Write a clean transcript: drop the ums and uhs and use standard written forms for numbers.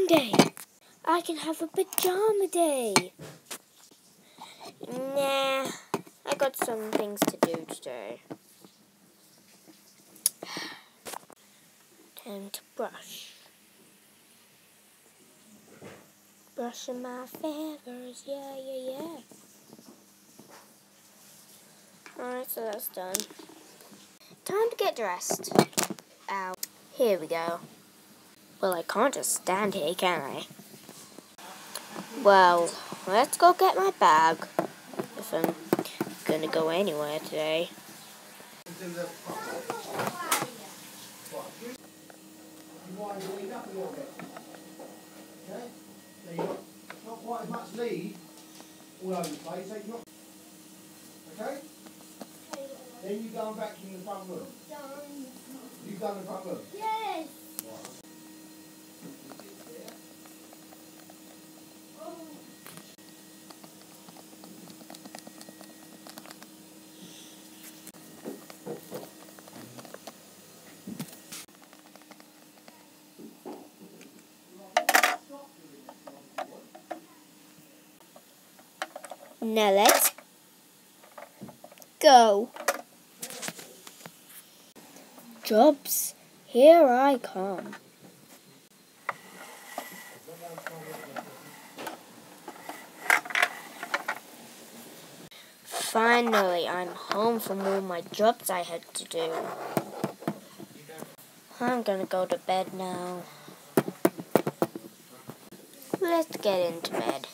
Monday! I can have a pajama day! Nah, I got some things to do today. Time to brush. Brushing my feathers, yeah. Alright, so that's done. Time to get dressed. Ow. Here we go. Well, I can't just stand here, can I? Well, let's go get my bag. If I'm gonna go anywhere today. You wind your lead up a little bit. Okay? So you've got not quite as much lead all over the place. So you're not. Okay? Then you go and vacuum the front room. You've done the front room? Yes. Right. Now let's go. Jobs, here I come. Finally, I'm home from all my jobs I had to do. I'm gonna go to bed now. Let's get into bed.